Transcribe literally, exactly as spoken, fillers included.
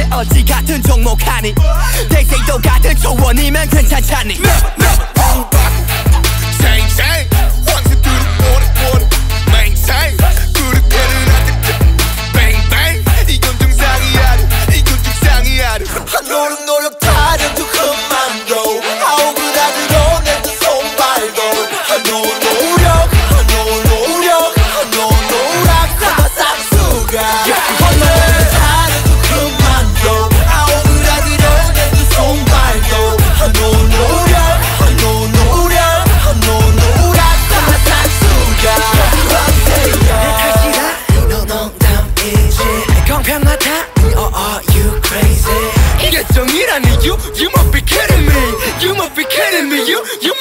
이제 어디 같은 종목하니 대세도 같은 초원이면 괜찮잖니 Chain chain 왕수 두루 오래 오래 maintain 그릇대는 아들 bang bang 이건 정상이야 이건 정상이야 노력 노력 타령도 그만둬 아우그라들어 내두 손발도 노 노력 노 노력 노 노락 하나 싹수가 노력 타령도 그만둬 아우그라들어 내두 손발도 노 노력 노 노력 노 노락 하나 싹수가 내 탓이라 너 농담이지 공평하다 Oh, are you crazy? 이게 정이란 이유? You must be kidding me You must be kidding me You, you